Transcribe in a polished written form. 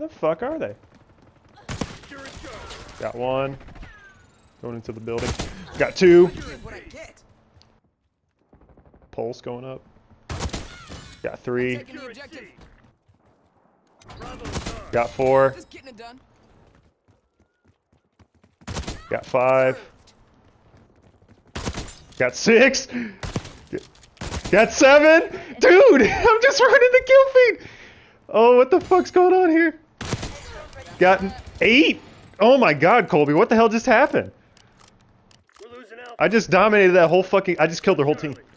the fuck are they? Got one. Going into the building. Got two. Pulse going up. Got three. Got four. Got five. Got six. Got seven. Dude, I'm just running the kill feed. Oh, what the fuck's going on here? Got 8. Oh my god, Colby, what the hell just happened? I just dominated that whole fucking... I just killed their whole team.